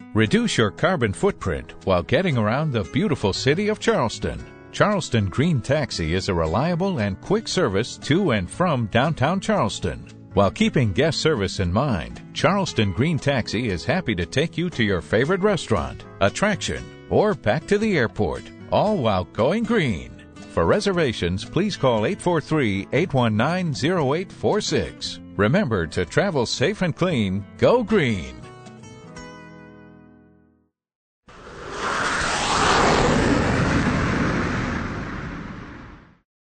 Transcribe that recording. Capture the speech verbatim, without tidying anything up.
Reduce your carbon footprint while getting around the beautiful city of Charleston. Charleston Green Taxi is a reliable and quick service to and from downtown Charleston. While keeping guest service in mind, Charleston Green Taxi is happy to take you to your favorite restaurant, attraction, or back to the airport, all while going green. For reservations, please call eight four three, eight one nine, zero eight four six. Remember to travel safe and clean. Go green!